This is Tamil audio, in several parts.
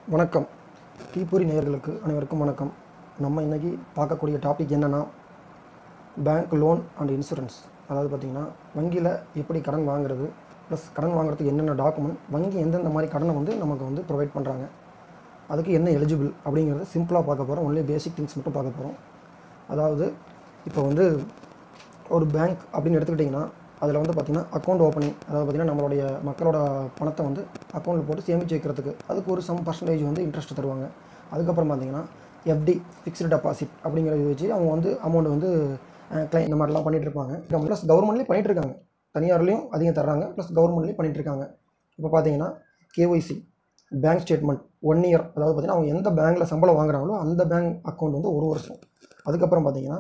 வணக்கம். தீப்பொறி நேயர்களுக்கு அனைவருக்கும் வணக்கம். நம்ம இன்றைக்கி பார்க்கக்கூடிய டாபிக் என்னென்னா, பேங்க் லோன் அண்ட் இன்சூரன்ஸ். அதாவது பார்த்திங்கன்னா, வங்கியில் எப்படி கடன் வாங்குறது, ப்ளஸ் கடன் வாங்குறதுக்கு என்னென்ன டாக்குமெண்ட், வங்கி எந்தெந்த மாதிரி கடனை நமக்கு ப்ரொவைட் பண்ணுறாங்க, அதுக்கு என்ன எலிஜிபிள் அப்படிங்கிறத சிம்பிளாக பார்க்க போகிறோம். ஒன்லி பேசிக் திங்ஸ் மட்டும் பார்க்க போகிறோம். அதாவது இப்போ ஒரு பேங்க் அப்படின்னு எடுத்துக்கிட்டிங்கன்னா, அதில் பார்த்திங்கன்னா அக்கௌண்ட் ஓப்பனிங், அதாவது பார்த்திங்கன்னா நம்மளுடைய மக்களோட பணத்தை அக்கௌண்ட்டில் போட்டு சேமித்து வைக்கிறதுக்கு அதுக்கு ஒரு சம் பர்சன்டேஜ் இன்ட்ரெஸ்ட் தருவாங்க. அதுக்கப்புறம் பார்த்திங்கன்னா எஃப்டி, ஃபிக்ஸ்டு டெபாசிட் அப்படிங்கிறத வச்சு அவங்க அமௌண்ட் கிளைம் இந்த மாதிரிலாம் பண்ணிகிட்ருப்பாங்க. ப்ளஸ் கவர்மெண்ட்லேயும் பண்ணிகிட்ருக்காங்க, தனியார்லேயும் அதிகம் தர்றாங்க, ப்ளஸ் கவர்மெண்ட்லேயும் பண்ணிகிட்ருக்காங்க. இப்போ பார்த்தீங்கன்னா கேஒய்சி, பேங்க் ஸ்டேட்மெண்ட் 1 இயர், அதாவது பார்த்திங்கன்னா அவங்க எந்த பேங்க்கில் சம்பளம் வாங்குறாங்களோ அந்த பேங்க் அக்கௌண்ட் 1 வருஷம். அதுக்கப்புறம் பார்த்திங்கன்னா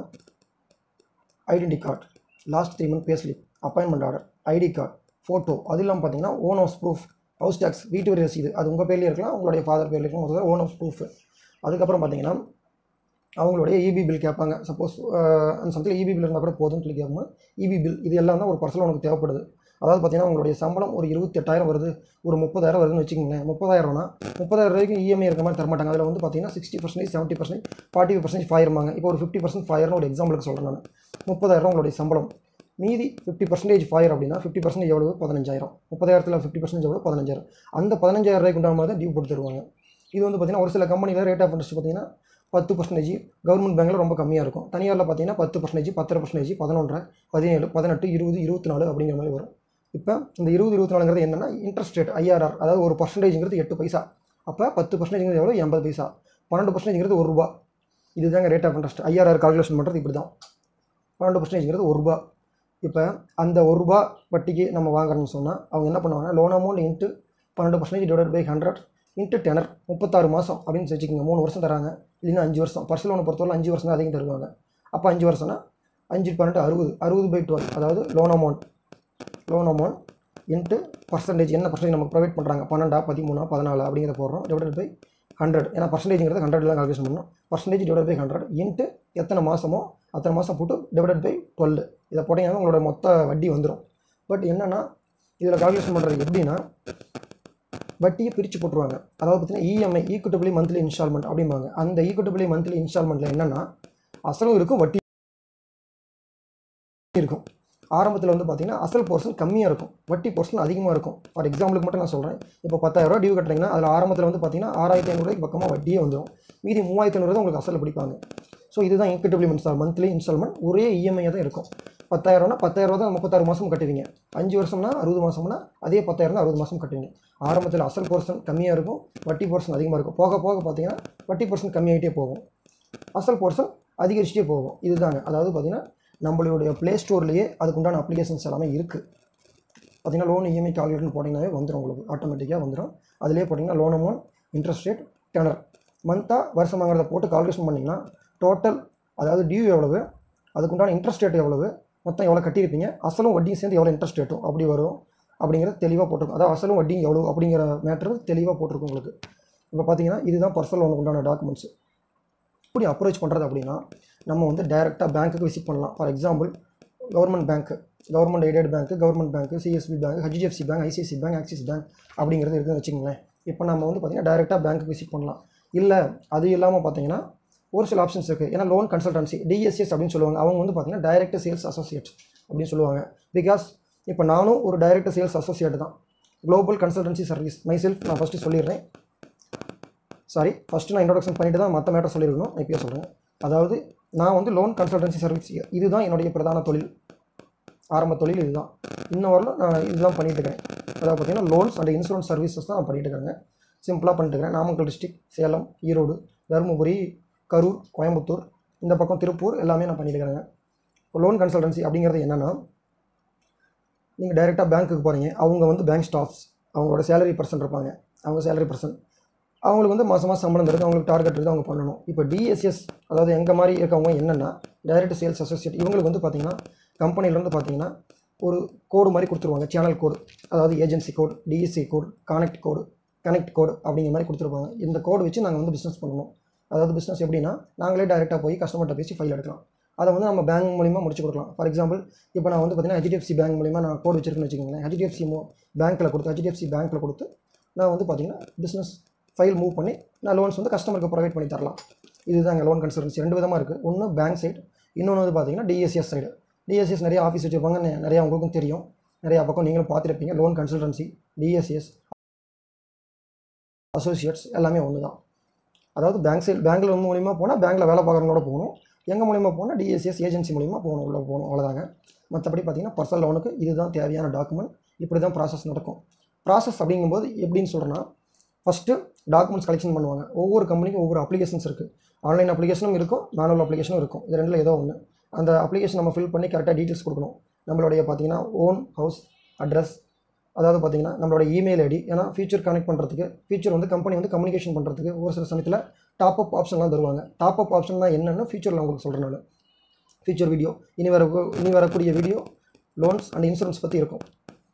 identity card, last 3 month payslip, appointment order, ID card, photo, அது இல்லாமல் பார்த்தீங்கன்னா own house proof, house tax, வீட்டு வரி ரசீது, அது உங்கள் பேர்லேயே இருக்கலாம், உங்களுடைய ஃபாதர் பேர்லேயே இருக்கலாம், ஓன் ஹவுஸ் ப்ரூஃப். அதுக்கப்புறம் பார்த்தீங்கன்னா அவங்களுடைய இபி பில் கேட்பாங்க. சப்போஸ் அந்த சமயத்தில் இபி பில் இருந்தால் கூட போதும்னு சொல்லி கேட்பாங்க. இபி பில் இது எல்லாம் தான் ஒரு பர்சனல் உனக்கு தேவைப்படுது. அதாவது பார்த்தீங்கன்னா உங்களுடைய சம்பளம் ஒரு 28,000 வருது, ஒரு 30,000 வருதுன்னு வச்சுக்கோங்களேன். 30,000னா 30,000 ரூபாய்க்கு இஎம்ஐ இருக்க மாதிரி தரமாட்டாங்க. அதில் பார்த்தீங்கன்னா 60%, 70%, 45% ஃபாயிருமாங்க. இப்போ ஒரு 50% ஃபாயர்னு ஒரு எக்ஸாம்பிளுக்கு சொல்கிறேன் நான். 30,000 உங்களுடைய சம்பளம், மீதி 50% ஃபாயர் அப்படின்னா 50% எவ்வளவு? 15,000. 30,000த்தில் 50% எவ்வளோ? 15,000. அந்த 15,000 ரூபாய்க்கு உண்டான மாதிரி தான் டியூ போட்டு தருவாங்க. இது பார்த்தீங்கன்னா ஒரு சில கம்பெனியில் ரேட் ஆஃப் இன்ட்ரெஸ்ட் பார்த்தீங்கன்னா 10%, கவர்மெண்ட் பேங்கில் ரொம்ப கம்மியாக இருக்கும். தனியாரில் பார்த்தீங்கன்னா 10%, 10%, 11, 17, 18, 20, 24 அப்படிங்கிற மாதிரி வரும். இப்போ இந்த 20, 24ங்கிறது என்னென்னா இன்ட்ரெஸ்ட் ரேட், ஐஆர்ஆர், அதாவது ஒரு பர்சன்டேஜ்ங்கிறது 8 பைசா. அப்போ 10%ங்கிறது எவ்வளோ? 80 பைசா. 12%ங்கிறது 1 ரூபா. இதுதாங்க rate of interest. IRR calculation பண்ணுறது இப்படி தான். 12%ங்கிறது 1 ரூபா. இப்போ அந்த 1 ரூபா வட்டிக்கு நம்ம வாங்குறோம்னு சொன்னால் அவங்க என்ன பண்ணுவாங்க, loan amount into 12% divided by 100 into tenure, 36 மாதம் அப்படின்னு வச்சுக்கோங்க. 3 வருஷம் தராங்க, இல்லைன்னா 5 வருஷம். பர்சனல் லோனை பொறுத்தவரை 5 வருஷம் தான் அதிகம் தருவாங்க. அப்போ 5 வருஷம்னா 5 12 60, 60/12, அதாவது லோன் அமௌண்ட் இன்ட்டு பர்சன்டேஜ், என்ன பர்சன்டேஜ் நமக்கு ப்ரொவைட் பண்ணுறாங்க, 12, 13, 14 அப்படிங்கிற போடுறோம், டிவைடட் பை 100. ஏன்னா பர்சன்டேஜ்ங்கிறது 100 தான் கால்குலேஷன் பண்ணணும். பர்சன்டேஜ் டிவைடட் பை 100 இன்ட்டு எத்தனை மாதமோ அத்தனை மாதம் போட்டு டிவைடட் பை 12. இதை போட்டிங்கன்னா உங்களோட மொத்த வட்டி வந்துடும். பட் என்னென்னா இதில் கால்குலேஷன் பண்ணுறது எப்படின்னா, வட்டியை பிரித்து போட்டுருவாங்க. அதாவது பார்த்தீங்கன்னா இஎம்ஐ, ஈக்விட்டபிளி மந்த்லி இன்ஸ்டால்மெண்ட் அப்படிம்பாங்க. அந்த ஈக்விட்டபிளி மந்த்லி இன்ஸ்டால்மெண்ட்டில் என்னென்னா அசலும் இருக்கும், வட்டி இருக்கும். ஆரம்பத்தில் பார்த்தீங்கன்னா அசல் போர்ஷன் கம்மியாக இருக்கும், வட்டி போர்ஷன் அதிகமாக இருக்கும். ஃபார் எக்ஸாம்பிளுக்கு மட்டும் நான் சொல்கிறேன். இப்போ 10,000 ரூபா டியூ கட்டுறீங்கன்னா அதில் ஆரம்பத்தில் பார்த்தீங்கன்னா 6,500 ரூபாய்க்கு பக்கமாக வட்டியே வந்துடும். மீதி 3,500 தான் உங்களுக்கு அசல் பிடிப்பாங்க. ஸோ இதுதான் ஈக்விட்டபிளி மந்த்லி இன்ஸ்டால்மெண்ட். ஒரே இஎம்ஐயாக தான் இருக்கும். 10,000னா 10,000 தான் 36 மாதம் கட்டுவீங்க. 5 வருஷம்னா 60 மாதம்னா அதே 10,000 தான் 60 மாதம் கட்டுவீங்க. ஆரம்பத்தில் அசல் போர்ஷன் கம்மியாக இருக்கும், வட்டி போர்ஷன் அதிகமாக இருக்கும். போக போக பார்த்தீங்கன்னா வட்டி போர்ஷன் கம்மியாகிட்டே போகும், அசல் போர்ஷன் அதிகரிச்சுட்டே போகும். இதுதாங்க. அதாவது பார்த்தீங்கன்னா நம்மளுடைய ப்ளே ஸ்டோர்லேயே அதுக்குண்டான அப்ளிகேஷன்ஸ் எல்லாமே இருக்குது. பார்த்தீங்கன்னா லோன் இஎம்ஐ கால்குலேட்டர்னு போட்டிங்கனாவே வந்துடும், உங்களுக்கு ஆட்டோமேட்டிக்காக வந்துடும். அதிலே போட்டிங்கன்னா loan amount, interest rate, tenure, மந்த்தாக வருஷமாகிறத போட்டு கால்குலேஷன் பண்ணிங்கன்னா டோட்டல், அதாவது டியூ எவ்வளவு, அதுக்குண்டான இன்ட்ரெஸ்ட் ரேட் எவ்வளவு, மொத்தம் எவ்வளோ கட்டியிருப்பீங்க, அசலும் வட்டியும் சேர்ந்து எவ்வளோ இன்ட்ரெஸ்ட் ரேட்டும் அப்படி வரும் அப்படிங்கிறது தெளிவாக போட்டிருக்கும். அதாவது அசலும் வட்டியும் எவ்வளோ அப்படிங்கிற மேட்ரு தெளிவாக போட்டிருக்கும் உங்களுக்கு. இப்போ பார்த்தீங்கன்னா இதுதான் பர்சனல் லோனுக்கு உண்டான டாக்குமெண்ட்ஸ். எப்படி அப்ரோச் பண்ணுறது அப்படின்னா, நம்ம டைரெக்டாக பேங்க்குக்கு விசிட் பண்ணலாம். For example government bank, government aided bank, government bank, CSB bank, HDFC bank, ICICI bank, Axis bank அப்படிங்கிறது இருக்குதுன்னு வச்சுக்கோங்களேன். இப்போ நம்ம பார்த்தீங்கன்னா டைரெக்டாக பேங்க்குக்கு விசிட் பண்ணலாம். இல்லை அது இல்லாமல் பார்த்தீங்கன்னா ஒரு சில ஆப்ஷன்ஸ் இருக்குது. ஏன்னா லோன் கன்சல்டன்சி, டிஎஸ்எஸ் அப்படின்னு சொல்லுவாங்க. அவங்க பார்த்தீங்கன்னா டைரக்ட் சேல்ஸ் அசோசியேட் அப்படின்னு சொல்லுவாங்க. பிகாஸ் இப்போ நானும் ஒரு டைரக்ட் சேல்ஸ் அசோசியேட் தான். Global consultancy service myself நான் ஃபஸ்ட்டு சொல்லிடுறேன். ஃபஸ்ட்டு நான் இன்ட்ரோடக்ஷன் பண்ணிவிட்டு தான் மற்ற மேட்டர் சொல்லியிருக்கணும், இப்போயே சொல்கிறேன். அதாவது நான் லோன் கன்சல்டன்சி சர்வீஸ், இதுதான் என்னுடைய பிரதான தொழில், ஆரம்ப தொழில் இதுதான். இன்னும் வரலும் நான் இதுதான் பண்ணிட்டு இருக்கிறேன். அதாவது பார்த்தீங்கன்னா லோன்ஸ் அண்ட் இன்சூரன்ஸ் சர்வீசஸ் தான் நான் பண்ணிட்டு இருக்கிறேங்க. சிம்பிளாக பண்ணிட்டு இருக்கிறேன். நாமக்கல் டிஸ்ட்ரிக்ட், சேலம், ஈரோடு, தருமபுரி, கரூர், கோயம்புத்தூர், இந்த பக்கம் திருப்பூர் எல்லாமே நான் பண்ணிட்டு இருக்கிறேங்க. லோன் கன்சல்டன்சி அப்படிங்கிறது என்னென்னா, நீங்கள் டைரெக்டாக பேங்க்குக்கு போகிறீங்க. அவங்க பேங்க் ஸ்டாஃப்ஸ், அவங்களோட சேலரி பர்சன் இருப்பாங்க. அவங்க சேலரி பர்சன், அவங்களுக்கு மாதம் சம்பளம் தருது, அவங்களுக்கு டார்கெட் இருக்குது, அவங்க பண்ணணும். இப்போ டிஎஸ்எஸ், அதாவது எங்கள் மாதிரி இருக்கவங்க என்னென்னா டைரக்ட் சேல்ஸ் அசோசியேட். இவங்களுக்கு பார்த்தீங்கன்னா கம்பெனிலேருந்து பார்த்தீங்கன்னா ஒரு கோடு மாதிரி கொடுத்துருவாங்க, சேனல் கோடு, அதாவது agency code, DSC code, connect code அப்படிங்கிற மாதிரி கொடுத்துருப்பாங்க. இந்த கோடு வச்சு நாங்கள் பிஸ்னஸ் பண்ணணும். அதாவது பிஸ்னஸ் எப்படின்னா, நாங்களே டைரெக்டாக போய் கஸ்டமர்கிட்ட பேசி ஃபைல் எடுக்கலாம். அதை நம்ம பேங்க் மூலிமா முடிச்சு கொடுக்கலாம். ஃபார் எக்ஸாம்பிள் இப்போ நான் பார்த்தீங்கன்னா ஹெச்டிஎஃப்சி பேங்க் மூலிமா நான் கோடு வச்சிருக்கேன்னு வச்சுக்கோங்களேன். ஹெச்டிஎஃப்சி பேங்க்கில் கொடுத்து நான் பார்த்தீங்கன்னா பிஸ்னஸ் ஃபைல் மூவ் பண்ணி நான் லோன்ஸ் வந்து கஸ்டமருக்கு ப்ரொவைட் பண்ணி தரலாம். இதுதாங்க லோன் கன்சல்டன்சி. 2 விதமாக இருக்குது. ஒன்று பேங்க் சைடு, இன்னொன்று வந்து பார்த்தீங்கன்னா டிஎஸ்எஸ் சைடு. டிஎஸ்எஸ் நிறைய ஆஃபீஸ் வச்சுருப்பாங்க, நிறையா உங்களுக்கும் தெரியும், நிறையா பக்கம் நீங்களும் பார்த்துருப்பீங்க. லோன் கன்சல்டன்சி, டிஎஸ்எஸ், அசோசியேட்ஸ் எல்லாமே ஒன்று தான். அதாவது பேங்க் சைடு பேங்க்கில் மூலிமா போனால் பேங்க்கில் வேலை பார்க்குறவங்களோட போகணும், எங்கள் மூலிமா போனால் டிஎஸ்எஸ் ஏஜென்சி மூலிமா போகணும், உள்ளே போகணும், அவ்வளோதாங்க. மற்றபடி பார்த்தீங்கன்னா பர்சனல் லோனுக்கு இதுதான் தேவையான டாக்குமெண்ட். இப்படி தான் ப்ராசஸ் நடக்கும். ப்ராசஸ் அப்படிங்கும்போது எப்படின்னு சொல்கிறேன்னா, ஃபஸ்ட்டு டாக்குமெண்ட்ஸ் கலெக்ஷன் பண்ணுவாங்க. ஒவ்வொரு கம்பெனிக்கும் ஒவ்வொரு அப்ளிகேஷன்ஸ் இருக்குது. ஆன்லைன் அப்ளிகேஷனும் இருக்கும், மேனுவல் அப்ளிகேஷனும் இருக்கும். இது ரெண்டில் ஏதோ ஒன்று. அந்த அப்ளிகேஷன் நம்ம ஃபில் பண்ணி கரெக்டாக டீட்டெயில்ஸ் கொடுக்கணும். நம்மளுடைய பார்த்தீங்கன்னா ஓன் ஹவுஸ் அட்ரஸ், அதாவது பார்த்தீங்கன்னா நம்மளோட இமெயில் ஐடி. ஏன்னா ஃபியூச்சர் கனெக்ட் பண்ணுறதுக்கு, ஃபியூச்சர் வந்து கம்பெனி வந்து கம்யூனிகேஷன் பண்ணுறதுக்கு ஒரு சில சமயத்தில் டாப் அப் ஆப்ஷன்லாம் தருவாங்க. டாப் அப் ஆப்ஷன் தான் என்னென்னு ஃபியூச்சரில் உங்களுக்கு சொல்கிறனால, ஃபியூச்சர் வீடியோ இனி வரக்கூடிய வீடியோ லோன்ஸ் அண்ட் இன்சூரன்ஸ் பற்றி இருக்கும்.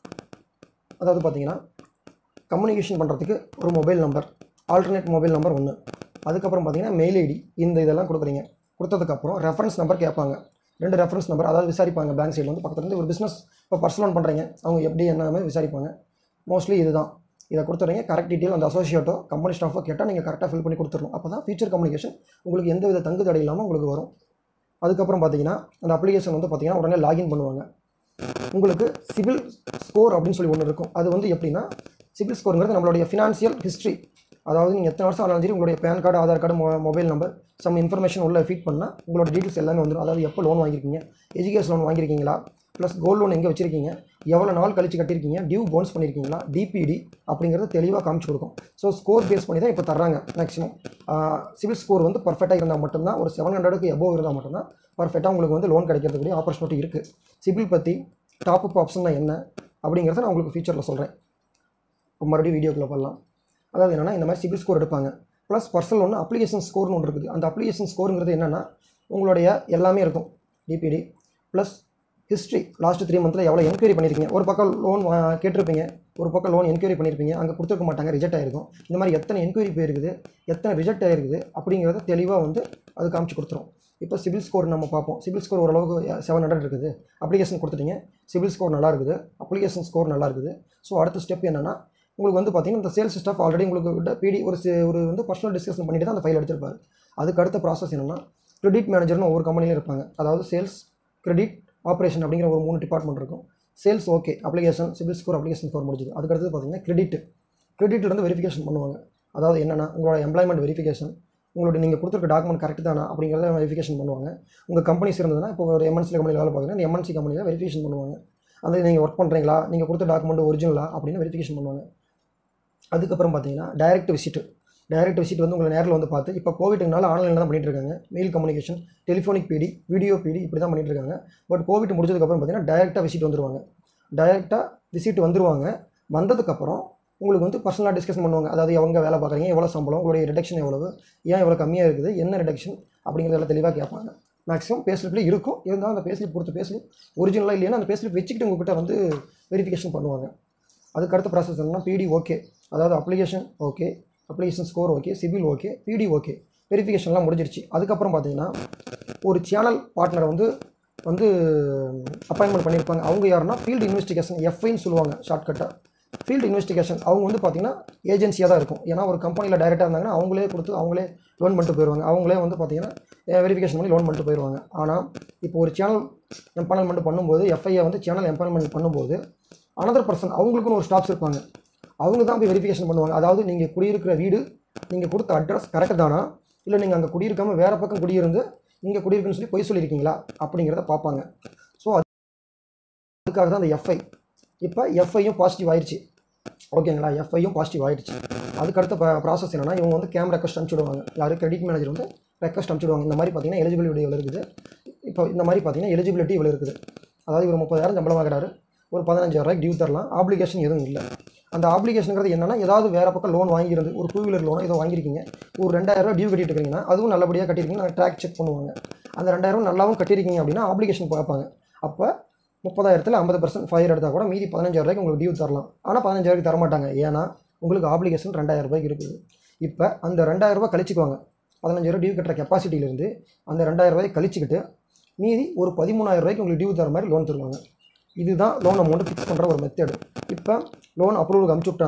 அதாவது பார்த்தீங்கன்னா கம்யூனிகேஷன் பண்ணுறதுக்கு ஒரு mobile number, alternate mobile number ஒன்று. அதுக்கப்புறம் பார்த்தீங்கன்னா மெயில் ஐடி, இதெல்லாம் கொடுக்குறீங்க. கொடுத்ததுக்கப்புறம் ரெஃபரன்ஸ் நம்பர் கேட்பாங்க. 2 ரெஃபரன்ஸ் நம்பர், அதாவது விசாரிப்பாங்க. பேங்க் சைடில் வந்து பக்கத்துலேருந்து ஒரு பிஸ்னஸ் இப்போ பர்சனல் லோன் பண்ணுறீங்க, அவங்க எப்படி என்னமே விசாரிப்பாங்க. மோஸ்ட்லி இதுதான். இதை கொடுத்துறீங்க. கரெக்ட் டீட்டெயில் அந்த அசோசியேட்டோ கம்பெனி ஸ்டாஃபோ கேட்டால் நீங்கள் கரெக்டாக ஃபில் பண்ணி கொடுத்துடணும். அப்போ தான் ஃபியூச்சர் கம்யூனிகேஷன் உங்களுக்கு எந்த வித தங்கு தடை இல்லாமல் உங்களுக்கு வரும். அதுக்கப்புறம் பார்த்தீங்கன்னா அந்த அப்ளிகேஷன் வந்து பார்த்தீங்கன்னா உடனே லாகின் பண்ணுவாங்க. உங்களுக்கு சிபில் ஸ்கோர் அப்படின்னு சொல்லி ஒன்று இருக்கும். அது வந்து எப்படின்னா, சிபில் ஸ்கோருங்கிறது நம்மளுடைய ஃபினான்ஷியல் ஹிஸ்ட்ரி. அதாவது நீங்கள் எத்தனை வருஷம் ஆனாலும் சரி உங்களுடைய PAN card, Aadhaar card, mobile number, some information உள்ள ஃபீட் பண்ணால் உங்களோட டீட்டெயில்ஸ் எல்லாமே வந்துடும். அதாவது எப்போ லோன் வாங்கியிருக்கீங்க, எஜுகேஷன் லோன் வாங்கியிருக்கீங்களா, ப்ளஸ் கோல்டு லோன் எங்கே வச்சிருக்கீங்க, எவ்வளோ நாள் கழிச்சு கட்டியிருக்கீங்க, டியூ போன்ஸ் பண்ணியிருக்கீங்களா, டிபிடி அப்படிங்கிறத தெளிவாக காமிச்சு கொடுக்கும். ஸோ ஸ்கோர் பேஸ் பண்ணி தான் இப்போ தர்றாங்க. மேக்ஸிமம் சிவில் ஸ்கோர் வந்து பர்ஃபெக்டாக இருந்தால் மட்டும்தான், ஒரு 700க்கு எபோவ் இருந்தால் மட்டும்தான் பர்ஃபெக்டாக உங்களுக்கு வந்து லோன் கிடைக்கிறதுக்கூடிய ஆப்பர்ச்சுனிட்டி இருக்குது. சிவில் பற்றி டாப் அப் ஆப்ஷன் என்ன அப்படிங்கிறத நான் உங்களுக்கு ஃபியூச்சரில் சொல்கிறேன். மறுபடியும் வீடியோக்குள்ளே பண்ணலாம். அதாவது என்னென்னா, இந்த மாதிரி சிபில் ஸ்கோர் எடுப்பாங்க. ப்ளஸ் பர்சனல் ஒன்று அப்ளிகேஷன் ஸ்கோர்னு ஒன்று இருக்குது. அந்த அப்ளிகேஷன் ஸ்கோருங்கிறது என்னென்னா, உங்களுடைய எல்லாமே இருக்கும். டிபிடி ப்ளஸ் ஹிஸ்ட்ரி, லாஸ்ட் 3 மந்த்தில் எவ்வளோ என்கொயரி பண்ணியிருக்கீங்க. ஒரு பக்கம் லோன் கேட்டிருப்பீங்க, ஒரு பக்கம் லோன் என்கொயரி பண்ணியிருப்பீங்க, அங்கே கொடுத்துருக்க மாட்டாங்க, ரிஜெக்ட் ஆகிருக்கும். இந்த மாதிரி எத்தனை என்கொயரி போயிருக்குது, எத்தனை ரிஜெக்ட் ஆகிருக்குது அப்படிங்கிறத தெளிவாக வந்து அது காமிச்சு கொடுத்துரும். இப்போ சிபில் ஸ்கோர் நம்ம பார்ப்போம். சிபில் ஸ்கோர் ஓரளவுக்கு 700 இருக்குது. அப்ளிகேஷன் கொடுத்துட்டீங்க, சிபில் ஸ்கோர் நல்லா இருக்குது, அப்ளிகேஷன் ஸ்கோர் நல்லா இருக்குது. ஸோ அடுத்த ஸ்டெப் என்னென்னா, உங்களுக்கு வந்து பார்த்தீங்கன்னா இந்த சேல்ஸ் ஸ்டாஃப் ஆல்ரெடி உங்களுக்கு விட்ட பிடி ஒரு வந்து பர்சனல் டிஸ்கஷன் பண்ணிட்டு தான் அந்த ஃபைல் எடுத்திருப்பாரு. அதுக்கு அடுத்த ப்ராசஸ் என்னென்னா, கிரெடிட் மேனேஜர்னு ஒவ்வொரு கம்பெனிலையும் இருப்பாங்க. அதாவது சேல்ஸ், கிரெடிட், ஆப்ரேஷன் அப்படிங்கிற ஒரு 3 டிபார்ட்மெண்ட் இருக்கும். Sales okay, application, CIBIL score, application score முடிஞ்சுது. அதுக்கடுத்து பார்த்தீங்கன்னா கிரெடிட்டில் வெரிஃபிகேஷன் பண்ணுவாங்க. அதாவது என்னென்னா, உங்களோட எம்ப்ளாய்மெண்ட் வெரிஃபிகேஷன், உங்களோட நீங்கள் கொடுத்துருக்க டாக்குமெண்ட் கரெக்ட் தானா அப்படிங்கிறத வெரிஃபிகேஷன் பண்ணுவாங்க. உங்கள் கம்பெனிஸ் இருந்ததுன்னா, இப்போ ஒரு எம்என்சி கம்பெனியில் வேலை பார்க்குறீங்கன்னா இந்த எம்என்சி கம்பெனியில் வெரிஃபிகேஷன் பண்ணுவாங்க. அந்த நீங்கள் ஒர்க் பண்ணுறீங்களா, நீங்கள் கொடுத்த டாக்குமெண்ட் ஒரிஜினலா அப்படின்னு வெரிஃபிகேஷன் பண்ணுவாங்க. அதுக்கப்புறம் பார்த்தீங்கன்னா டைரக்ட் விசிட் வந்து உங்களை நேரில் வந்து பார்த்து, இப்போ கோவிட்னால ஆன்லைனில் தான் பண்ணிட்டு இருக்காங்க. Mail communication, telephonic PD, video PD இப்படி தான் பண்ணிட்டு இருக்காங்க. பட் கோவிட் முடிஞ்சதுக்கப்புறம் பார்த்தீங்கன்னா டைரெக்டாக விசிட் வந்துருவாங்க. வந்ததுக்கப்புறம் உங்களுக்கு வந்து பர்சனலாக டிஸ்கஷன் பண்ணுவாங்க. அதாவது எவங்க வேலை பார்க்குறீங்க, எவ்வளோ சம்பளம், உங்களுடைய ரிடக்ஷன் எவ்வளவு, ஏன் எவ்வளோ கம்மியாக இருக்குது, என்ன ரிடக்ஷன் அப்படிங்கிறதெல்லாம் தெளிவாக கேட்பாங்க. மேக்ஸிமம் பேஸ்லிப்லேயே இருக்கும். இருந்தாலும் அந்த பேஸ்லிப் கொடுத்த பேஸ்லிப் ஒரிஜினலாக இல்லைன்னா அந்த பேஸ்லிப் வச்சுக்கிட்டு உங்கள்கிட்ட வந்து வெரிஃபிகேஷன் பண்ணுவாங்க. அதுக்கடுத்த ப்ராசஸ் என்னன்னா, பிடி ஓகே, அதாவது application okay, application score okay, CIBIL okay, PD okay, வெரிஃபிகேஷன்லாம் முடிஞ்சிருச்சு. அதுக்கப்புறம் பார்த்தீங்கன்னா ஒரு சேனல் பார்ட்னரை வந்து அப்பாயின்மெண்ட் பண்ணியிருப்பாங்க. அவங்க யாருன்னா ஃபீல்டு இன்வெஸ்டிகேஷன், எஃப்ஐன்னு சொல்லுவாங்க ஷார்ட்கட்டாக. ஃபீல்டு இன்வெஸ்டிகேஷன் அவங்க வந்து பார்த்திங்கன்னா ஏஜென்சியாக தான் இருக்கும். ஏன்னா ஒரு கம்பெனியில் டைரெக்டாக இருந்தாங்கன்னா அவங்களே கொடுத்து அவங்களே லோன் பண்ணிட்டு போயிடுவாங்க. அவங்களே வந்து பார்த்திங்கன்னா வெரிஃபிகேஷன் பண்ணி லோன் பண்ணிட்டு போயிடுவாங்க. ஆனால் இப்போ ஒரு சேனல் எம்பானல்மெண்ட் பண்ணும்போது, எஃப்ஐயை வந்து சேனல் எம்பானல்மெண்ட் பண்ணும்போது அனதர் பர்சன் அவங்களுக்குன்னு ஒரு ஸ்டாஃப்ஸ் இருப்பாங்க. அவங்க தான் போய் வெரிஃபிகேஷன் பண்ணுவாங்க. அதாவது நீங்கள் குடியிருக்கிற வீடு, நீங்கள் கொடுத்த அட்ரஸ் கரெக்டு தானா, இல்லை நீங்கள் அங்கே குடியிருக்காமல் வேறு பக்கம் குடியிருந்து இங்கே குடியிருக்குன்னு சொல்லி பொய் சொல்லியிருக்கீங்களா அப்படிங்கிறத பார்ப்பாங்க. ஸோ அதுக்காக தான் அந்த எஃப்ஐ. இப்போ எஃப்ஐயும் பாசிட்டிவ் ஆயிடுச்சு, ஓகேங்களா, எஃப்ஐயும் பாசிட்டிவ் ஆகிடுச்சு. அதுக்கடுத்த ப்ராசஸ் என்னென்னா, இவங்க வந்து கேம் ரெக்வஸ்ட் அனுப்பிச்சுடுவாங்க. யார் கிரெடிட் மேனேஜர் வந்து ரெக்வஸ்ட் அனுப்பிச்சுடுவாங்க. இந்த மாதிரி பார்த்தீங்கன்னா எலிஜிபிலிட்டி இவ்வளோ இருக்குது, இப்போ இந்த மாதிரி பார்த்தீங்கன்னா எலிஜிபிலிட்டி இவ்வளோ இருக்குது. அதாவது இவர் 30,000 சம்பளம் வாங்குறாரு, ஒரு 15,000 டியூ தரலாம், ஆப்ளிகேஷன் எதுவும் இல்லை. அந்த ஆப்ளிகேஷனுங்கிறது என்னென்னா, ஏதாவது வேறு பக்கம் லோன் வாங்கியிருந்து ஒரு 2 வீலர் லோனோ ஏதோ வாங்கியிருக்கீங்க, ஒரு 2,000 டியூ கட்டிட்டு இருக்கீங்கன்னா அதுவும் நல்லபடியாக கட்டியிருக்கீங்கன்னா ட்ராக் செக் பண்ணுவாங்க. அந்த 2,000 நல்லாவும் கட்டியிருக்கீங்க அப்படின்னா ஆப்ளிகேஷன் பார்ப்பாங்க. அப்போ 30,000ல் 50% ஃபயர் எடுத்தால் கூட மீதி 15,000 உங்களுக்கு டியூ தரலாம். ஆனால் 15,000 தரமாட்டாங்க. ஏன்னா உங்களுக்கு ஆப்ளிகேஷன் 2,000 இருக்குது. இப்போ அந்த 2,000 கழிச்சிக்குவாங்க. 15,000 டியூ கட்டுற கெப்பாசிட்டியிலேருந்து அந்த 2,000 கழிச்சிக்கிட்டு மீதி ஒரு 13,000 உங்களுக்கு டியூ தர மாதிரி லோன் தருவாங்க. இதுதான் லோன் அமௌண்ட்டு ஃபிக்ஸ் பண்ணுற ஒரு மெத்தேடு. இப்போ லோன் அப்ரூவலுக்கு அனுப்பிச்சு விட்டாங்க.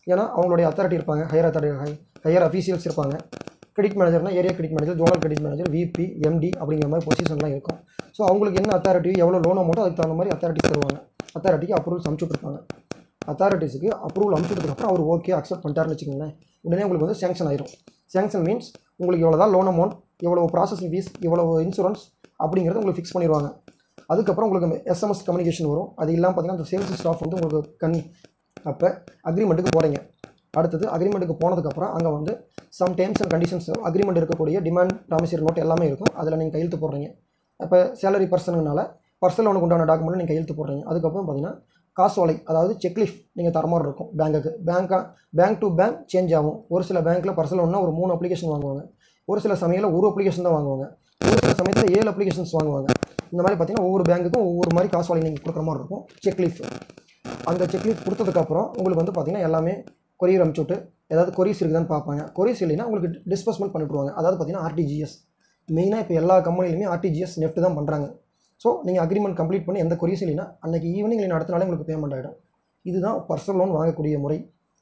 ஏன்னா அவங்களுடைய அத்தாரிட்டி இருப்பாங்க, ஹையர் அஃபீஷியல்ஸ் இருப்பாங்க. கிரெடிட் மேனேஜர்னா area credit manager, zonal credit manager, VP, MD அப்படிங்கிற மாதிரி பொசிஷன்லாம் இருக்கும். ஸோ அவங்களுக்கு என்ன அத்தாரிட்டி, எவ்வளோ லோன் அமௌண்ட்டோ அதுக்கு தகுந்த மாதிரி அத்தாரிட்டிஸ் தருவாங்க. அத்தாரிட்டிக்கு அப்ரூவல்ஸ் அனுப்பிச்சுட்ருப்பாங்க. அத்தாரிட்டிஸுக்கு அப்ரூவல் அனுப்பிச்சுட்டதுக்கப்புறம் அவர் ஓகே அக்செப்ட் பண்ணிட்டாருன்னு வச்சுக்கோங்களேன், உடனே உங்களுக்கு வந்து சேங்ஷன் ஆயிரும். சேங்ஷன் மீன்ஸ் உங்களுக்கு இவ்வளோ தான் லோன் அமௌண்ட், இவ்வளோ ப்ராசஸிங் ஃபீஸ், இவ்வளோ இன்சூரன்ஸ் அப்படிங்கிறது உங்களுக்கு ஃபிக்ஸ் பண்ணிடுவாங்க. அதுக்கப்புறம் உங்களுக்கு எஸ்எம்எஸ் கம்யூனிகேஷன் வரும். அது இல்லாமல் பார்த்தீங்கன்னா அந்த சேல்ஸ் ஸ்டாஃப் வந்து உங்களுக்கு அப்போ அக்ரிமெண்ட்டுக்கு போகிறீங்க. அடுத்தது அக்ரிமெண்ட்டுக்கு போனதுக்கப்புறம் அங்கே வந்து some terms and conditions agreement இருக்கக்கூடிய டிமாண்ட் ப்ராமிசரி நோட் எல்லாமே இருக்கும். அதில் நீங்கள் கையெழுத்து போடுறீங்க. அப்போ சேலரி பர்சனுனால பர்சனல் லோனுக்கு உண்டான டாக்குமெண்ட் நீங்கள் கையெழுத்து போடுறீங்க. அதுக்கப்புறம் பார்த்தீங்கன்னா காசோலை, அதாவது செக்லீஃப் நீங்கள் தர மாதிரி இருக்கும். பேங்க் டு பேங்க் சேஞ்ச் ஆகும். ஒரு சில பேங்க்கில் பர்சனல் லோன்னா ஒரு 3 அப்ளிகேஷன் வாங்குவாங்க. ஒரு சில சமயத்தில் ஒரு அப்ளிகேஷன் தான் வாங்குவாங்க. ஒரு சில சமயத்தில் 7 அப்ளிகேஷன்ஸ் வாங்குவாங்க. இந்த மாதிரி பார்த்தீங்கன்னா ஒவ்வொரு பேங்க்குக்கும் ஒவ்வொரு மாதிரி காசோலை நீங்கள் கொடுக்குற மாதிரி இருக்கும். செக்லீஃப், அந்த செக்லீஃப் கொடுத்ததுக்கப்புறம் உங்களுக்கு வந்து பார்த்தீங்கன்னா எல்லாமே கொரியர் அனுப்பிச்சுட்டு ஏதாவது கொரிஸ் இருக்குதான்னு பார்ப்பாங்க. கொரிஸ் இல்லைன்னா உங்களுக்கு டிஸ்பர்ஸ்மெண்ட் பண்ணிவிடுவாங்க. அதாவது பார்த்தீங்கன்னா ஆர்டிஜிஎஸ். மெயினாக இப்போ எல்லா கம்பெனிலுமே ஆர்டிஜிஎஸ் நெஃப்ட் தான் பண்ணுறாங்க. ஸோ நீங்கள் அக்ரிமெண்ட் கம்ப்ளீட் பண்ணி எந்த கொரிஸ் இல்லைன்னா அன்றைக்கி ஈவினிங் இல்லை அடுத்த நாளே உங்களுக்கு பேமெண்ட் ஆகிடும். இதுதான் பர்சனல் லோன் வாங்கக்கூடிய முறை.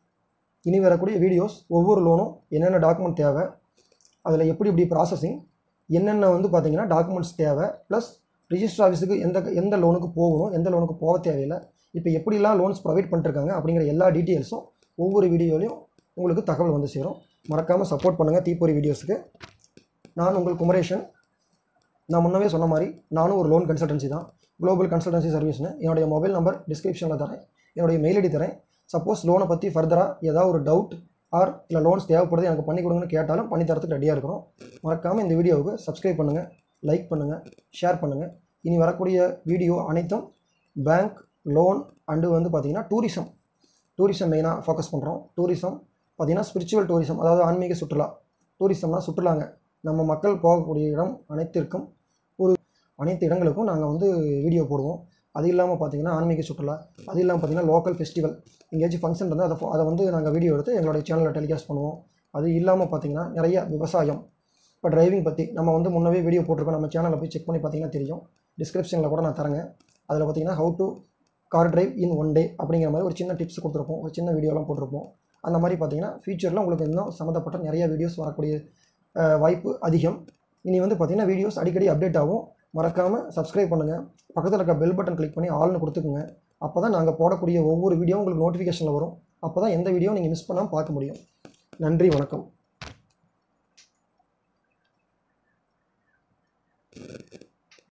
இனி வரக்கூடிய வீடியோஸ் ஒவ்வொரு லோனும் என்னென்ன டாக்குமெண்ட் தேவை, அதில் எப்படி ப்ராசஸிங், என்னென்ன வந்து பார்த்தீங்கன்னா டாக்குமெண்ட்ஸ் தேவை, ப்ளஸ் ரிஜிஸ்டர் ஆஃபீஸுக்கு எந்த லோனுக்கு போகணும், எந்த லோனுக்கு போக தேவையில்லை, இப்போ எப்படிலாம் லோன்ஸ் ப்ரொவைட் பண்ணிட்டுருக்காங்க அப்படிங்கிற எல்லா டீட்டெயில்ஸும் ஒவ்வொரு வீடியோலையும் உங்களுக்கு தகவல் வந்து சேரும். மறக்காமல் சப்போர்ட் பண்ணுங்கள் தீப்பொறி வீடியோஸுக்கு. நான் உங்கள் குமரேஷன். நான் முன்னவே சொன்ன மாதிரி நானும் ஒரு லோன் கன்சல்டன்சி தான், குளோபல் கன்சல்டன்சி சர்வீஸ்னு. என்னுடைய மொபைல் நம்பர் டிஸ்கிரிப்ஷனில் தரேன், என்னுடைய மெயில் ஐடி தரேன். சப்போஸ் லோனை பற்றி ஃபர்தராக ஏதாவது ஒரு டவுட் ஆர் இல்லை லோன்ஸ் தேவைப்படுது எனக்கு பண்ணி கொடுங்கன்னு கேட்டாலும் பண்ணி தரத்துக்கு ரெடியாக இருக்கிறோம். மறக்காமல் இந்த வீடியோவுக்கு சப்ஸ்கிரைப் பண்ணுங்கள், லைக் பண்ணுங்கள், ஷேர் பண்ணுங்கள். இனி வரக்கூடிய வீடியோ அனைத்தும் பேங்க், லோன் அண்டு வந்து பார்த்திங்கன்னா டூரிசம் மெயினாக ஃபோக்கஸ் பண்ணுறோம். டூரிசம் பார்த்திங்கன்னா ஸ்பிரிச்சுவல் டூரிசம், அதாவது ஆன்மீக சுற்றுலா. டூரிசம்னா சுற்றுலாங்க. நம்ம மக்கள் போகக்கூடிய இடம் அனைத்து இடங்களுக்கும் நாங்கள் வந்து வீடியோ போடுவோம். அது இல்லாமல் பார்த்திங்கன்னா ஆன்மீக சுற்றுலா, அது இல்லாமல் பார்த்திங்கன்னா லோக்கல் ஃபெஸ்டிவல், எங்கேயாச்சும் ஃபங்க்ஷன் இருந்தால் அதை வந்து நாங்கள் வீடியோ எடுத்து எங்களுடைய சேனலில் டெலிகாஸ்ட் பண்ணுவோம். அது இல்லாமல் பார்த்திங்கன்னா நிறைய விவசாயம், இப்போ டிரைவிங் பற்றி நம்ம வந்து முன்னவே வீடியோ போட்டிருக்கோம். நம்ம சேனலில் போய் செக் பண்ணி பார்த்திங்கன்னா தெரியும். டிஸ்கிரிப்ஷனில் கூட நான் தரேங்க. அதில் பார்த்திங்கன்னா how to car drive in 1 day அப்படிங்கிற மாதிரி ஒரு சின்ன டிப்ஸ் கொடுத்துருப்போம், ஒரு சின்ன வீடியோலாம் போட்டிருப்போம். அந்த மாதிரி பார்த்திங்கன்னா ஃபியூச்சரில் உங்களுக்கு இன்னும் சம்மந்தப்பட்ட நிறைய வீடியோஸ் வரக்கூடிய வாய்ப்பு அதிகம். இனி வந்து பார்த்திங்கன்னா வீடியோஸ் அடிக்கடி அப்டேட் ஆகும். மறக்காமல் சப்ஸ்கிரைப் பண்ணுங்கள். பக்கத்தில் இருக்க பெல் பட்டன் கிளிக் பண்ணி ஆல்னு கொடுத்துக்குங்க. அப்போ தான் நாங்கள் போடக்கூடிய ஒவ்வொரு வீடியோ உங்களுக்கு நோட்டிஃபிகேஷனில் வரும். அப்போ தான் எந்த வீடியோ நீங்கள் மிஸ் பண்ணாமல் பார்க்க முடியும். நன்றி, வணக்கம்.